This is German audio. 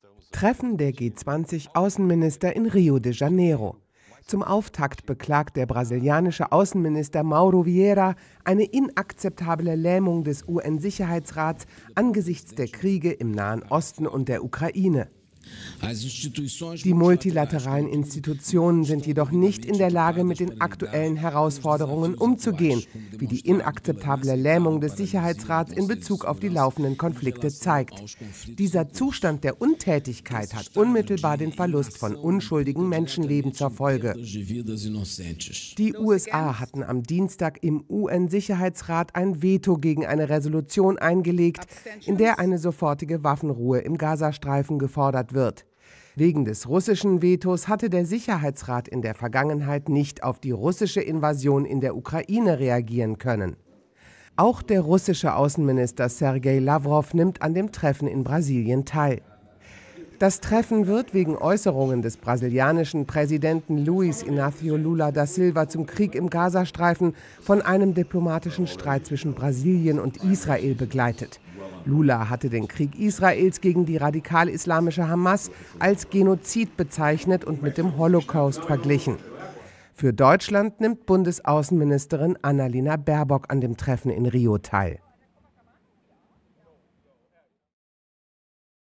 Treffen der G20-Außenminister in Rio de Janeiro. Zum Auftakt beklagt der brasilianische Außenminister Mauro Vieira eine inakzeptable Lähmung des UN-Sicherheitsrats angesichts der Kriege im Nahen Osten und der Ukraine. Die multilateralen Institutionen sind jedoch nicht in der Lage, mit den aktuellen Herausforderungen umzugehen, wie die inakzeptable Lähmung des Sicherheitsrats in Bezug auf die laufenden Konflikte zeigt. Dieser Zustand der Untätigkeit hat unmittelbar den Verlust von unschuldigen Menschenleben zur Folge. Die USA hatten am Dienstag im UN-Sicherheitsrat ein Veto gegen eine Resolution eingelegt, in der eine sofortige Waffenruhe im Gazastreifen gefordert wird. Wegen des russischen Vetos hatte der Sicherheitsrat in der Vergangenheit nicht auf die russische Invasion in der Ukraine reagieren können. Auch der russische Außenminister Sergei Lawrow nimmt an dem Treffen in Brasilien teil. Das Treffen wird wegen Äußerungen des brasilianischen Präsidenten Luiz Inácio Lula da Silva zum Krieg im Gazastreifen von einem diplomatischen Streit zwischen Brasilien und Israel begleitet. Lula hatte den Krieg Israels gegen die radikal-islamische Hamas als Genozid bezeichnet und mit dem Holocaust verglichen. Für Deutschland nimmt Bundesaußenministerin Annalena Baerbock an dem Treffen in Rio teil.